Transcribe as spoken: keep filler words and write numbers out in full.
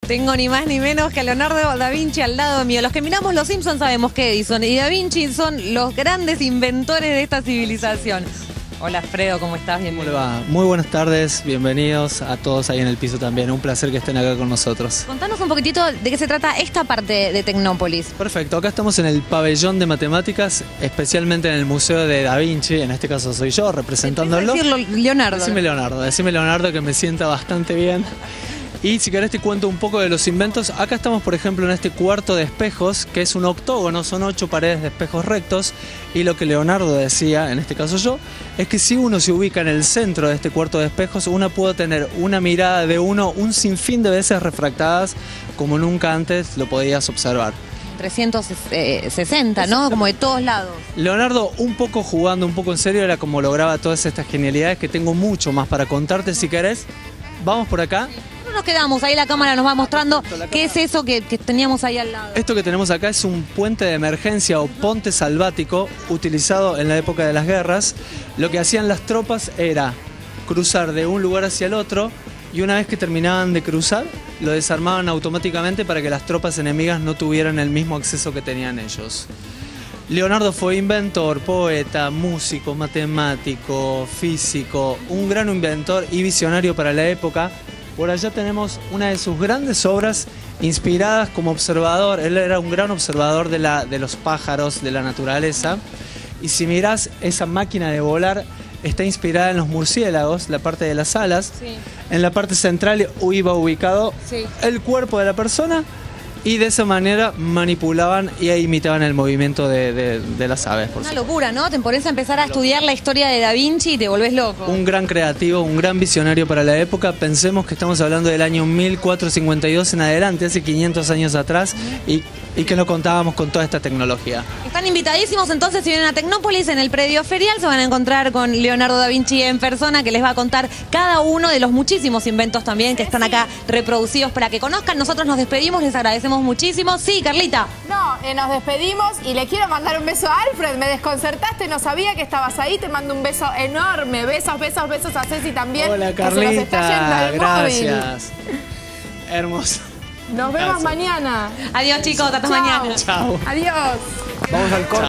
Tengo ni más ni menos que a Leonardo da Vinci al lado mío. Los que miramos Los Simpsons sabemos que Edison y Da Vinci son los grandes inventores de esta civilización. Hola Alfredo, ¿cómo estás? Bienvenido. ¿Cómo le va? Muy buenas tardes, bienvenidos a todos ahí en el piso también. Un placer que estén acá con nosotros. Contanos un poquitito de qué se trata esta parte de Tecnópolis. Perfecto, acá estamos en el pabellón de matemáticas, especialmente en el Museo de Da Vinci. En este caso soy yo, representándolo. Decirlo, Leonardo. Decime Leonardo, decime Leonardo que me sienta bastante bien. Y si querés te cuento un poco de los inventos. Acá estamos, por ejemplo, en este cuarto de espejos, que es un octógono, son ocho paredes de espejos rectos. Y lo que Leonardo decía, en este caso yo, es que si uno se ubica en el centro de este cuarto de espejos, uno puede tener una mirada de uno un sinfín de veces refractadas, como nunca antes lo podías observar. trescientos sesenta, ¿no? Como de todos lados. Leonardo, un poco jugando, un poco en serio, era como lograba todas estas genialidades, que tengo mucho más para contarte si querés. Vamos por acá. No nos quedamos, ahí la cámara nos va mostrando qué es eso que, que teníamos ahí al lado. Esto que tenemos acá es un puente de emergencia o ponte salvático utilizado en la época de las guerras. Lo que hacían las tropas era cruzar de un lugar hacia el otro y una vez que terminaban de cruzar lo desarmaban automáticamente para que las tropas enemigas no tuvieran el mismo acceso que tenían ellos. Leonardo fue inventor, poeta, músico, matemático, físico, un gran inventor y visionario para la época. Por allá tenemos una de sus grandes obras inspiradas como observador. Él era un gran observador de, la, de los pájaros, de la naturaleza. Y si mirás, esa máquina de volar está inspirada en los murciélagos, la parte de las alas. Sí. En la parte central iba ubicado sí. el cuerpo de la persona. Y de esa manera manipulaban y imitaban el movimiento de, de, de las aves. Por Una supuesto. locura, ¿no? Te pones a empezar a estudiar la historia de Da Vinci y te volvés loco. Un gran creativo, un gran visionario para la época. Pensemos que estamos hablando del año mil cuatrocientos cincuenta y dos en adelante, hace quinientos años atrás, y, y que no contábamos con toda esta tecnología. Están invitadísimos entonces, si vienen a Tecnópolis, en el predio ferial, se van a encontrar con Leonardo da Vinci en persona, que les va a contar cada uno de los muchísimos inventos también que están acá reproducidos para que conozcan. Nosotros nos despedimos, les agradecemos muchísimo. Sí, Carlita. No, eh, nos despedimos y le quiero mandar un beso a Alfred. Me desconcertaste, no sabía que estabas ahí. Te mando un beso enorme. Besos, besos, besos a Ceci también. Hola, Carlita. Que se nos está yendo el Gracias. móvil. Hermoso. Nos vemos Gracias. mañana. Adiós, chicos. Hasta Chao. mañana. Chao. Adiós. Vamos al corte.